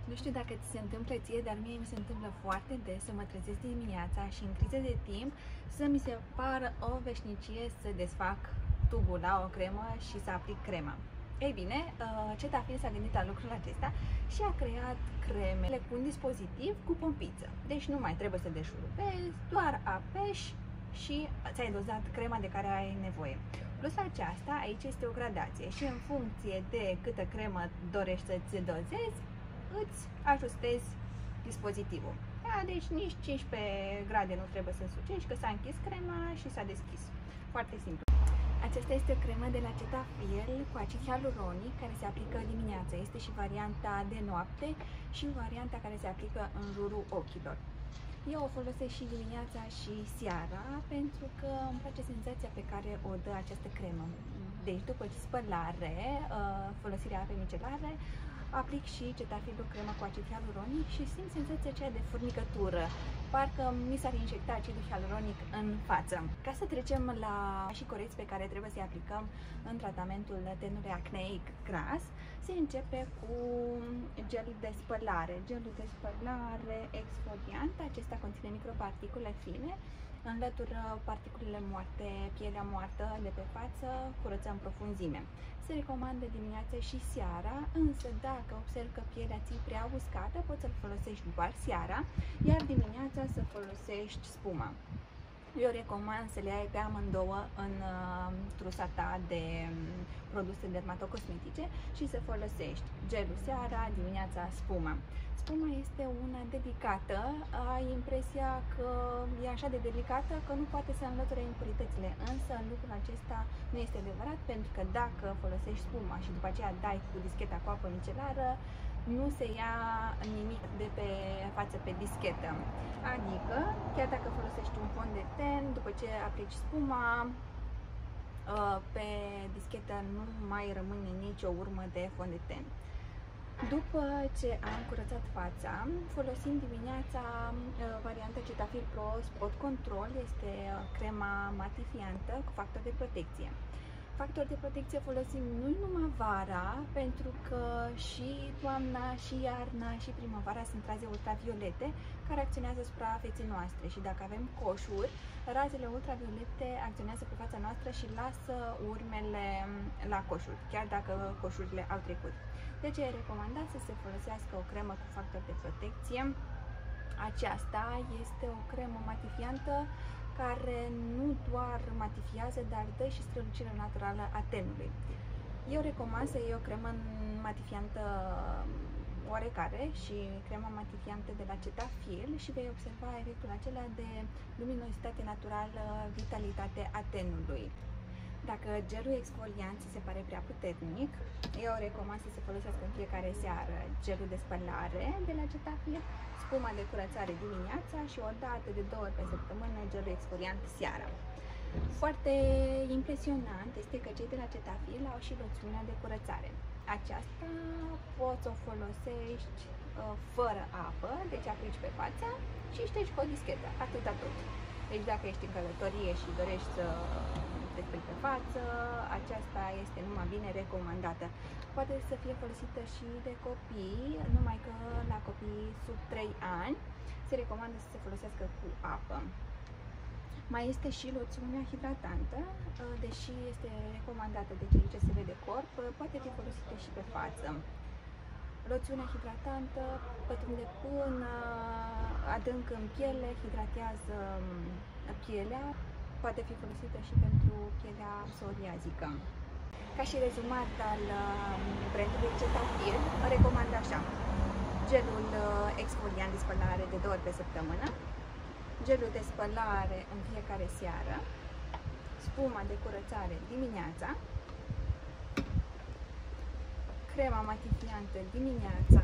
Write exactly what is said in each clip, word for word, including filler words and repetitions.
Nu știu dacă ți se întâmplă ție, dar mie mi se întâmplă foarte des să mă trezesc dimineața și în crize de timp să mi se pară o veșnicie să desfac tubul la o cremă și să aplic crema. Ei bine, Cetaphil s-a gândit la lucrul acesta și a creat cremele cu un dispozitiv cu pompiță. Deci nu mai trebuie să deșurubezi, doar apeși și ți-ai dozat crema de care ai nevoie. Plus aceasta, aici este o gradație și în funcție de câtă cremă dorești să-ți dozezi, îți ajustezi dispozitivul. Da, deci nici cincisprezece grade nu trebuie să sucești, că s-a închis crema și s-a deschis. Foarte simplu. Aceasta este o cremă de la Cetaphil cu acid hialuronic care se aplică dimineața. Este și varianta de noapte și varianta care se aplică în jurul ochilor. Eu o folosesc și dimineața și seara pentru că îmi place senzația pe care o dă această cremă. Deci după spălare, folosirea apei micelare, aplic și Cetaphil cremă cu acid hialuronic și simt senzația aceea de furnicătură. Parcă mi s-ar injecta acidul hialuronic în față. Ca să trecem la și corecți pe care trebuie să-i aplicăm în tratamentul tenului acneic gras, se începe cu gel de spălare. Gelul de spălare exfoliant, acesta conține microparticule fine, înlătură particulele moarte, pielea moartă de pe față, curăță în profunzime. Se recomandă dimineața și seara, însă dacă observi că pielea ți-e prea uscată, poți să-l folosești doar seara, iar dimineața să folosești spuma. Eu recomand să le ai pe amândouă în uh, trusa ta de um, produse dermatocosmetice și să folosești gelul seara, dimineața spuma. Spuma este una delicată, ai impresia că e așa de delicată că nu poate să înlăture impuritățile, însă lucrul acesta nu este adevărat, pentru că dacă folosești spuma și după aceea dai cu discheta cu apă micelară, nu se ia nimic de pe față pe dischetă. Adică, chiar dacă folosești un fond de ten, după ce aplici spuma, pe dischetă nu mai rămâne nicio urmă de fond de ten. După ce am curățat fața, folosim dimineața varianta Cetaphil Pro Spot Control. Este crema matifiantă cu factor de protecție. Factor de protecție folosim nu numai vara, pentru că și toamna, și iarna, și primăvara sunt raze ultraviolete care acționează asupra feței noastre și dacă avem coșuri, razele ultraviolete acționează pe fața noastră și lasă urmele la coșuri, chiar dacă coșurile au trecut. De aceea e recomandat să se folosească o cremă cu factor de protecție. Aceasta este o cremă matifiantă care nu doar matifiază, dar dă și strălucire naturală a tenului. Eu recomand să iei o cremă matifiantă oarecare și crema matifiantă de la Cetaphil și vei observa efectul acela de luminositate naturală, vitalitate a tenului. Dacă gelul exfoliant ți se pare prea puternic, eu recomand să se folosească în fiecare seară gelul de spălare de la Cetaphil, spuma de curățare dimineața și o dată de două ori pe săptămână gelul exfoliant seara. Foarte impresionant este că cei de la Cetaphil au și loțiunea de curățare. Aceasta poți să o folosești uh, fără apă, deci aplici pe fața și ștergi cu o dischetă, atâta tot. Deci dacă ești în călătorie și dorești să te speli pe față, aceasta este numai bine recomandată. Poate să fie folosită și de copii, numai că la copii sub trei ani se recomandă să se folosească cu apă. Mai este și loțiunea hidratantă, deși este recomandată de cei ce se vede corp, poate fi folosită și pe față. Loțiunea hidratantă pătrunde până adânc în piele, hidratează pielea, poate fi folosită și pentru pielea psoriazică. Ca și rezumat al brandului Cetaphil, recomand așa: gelul exfoliant de spălare de două ori pe săptămână, gelul de spălare în fiecare seară, spuma de curățare dimineața, crema matifiantă dimineața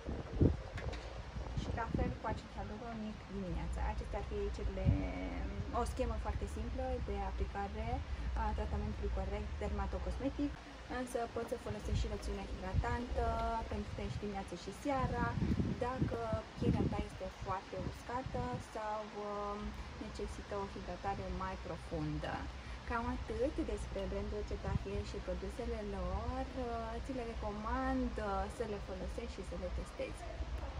și la fel cu acid hialuronic dimineața. Acestea ar fi cele, o schemă foarte simplă de aplicare a tratamentului corect dermatocosmetic, însă poți să folosești și loțiunea hidratantă pentru că ești dimineața și seara, dacă pielea ta este foarte uscată sau necesită o hidratare mai profundă. Cam atât despre brandul Cetaphil și produsele lor. Ți le recomand să le folosești și să le testezi.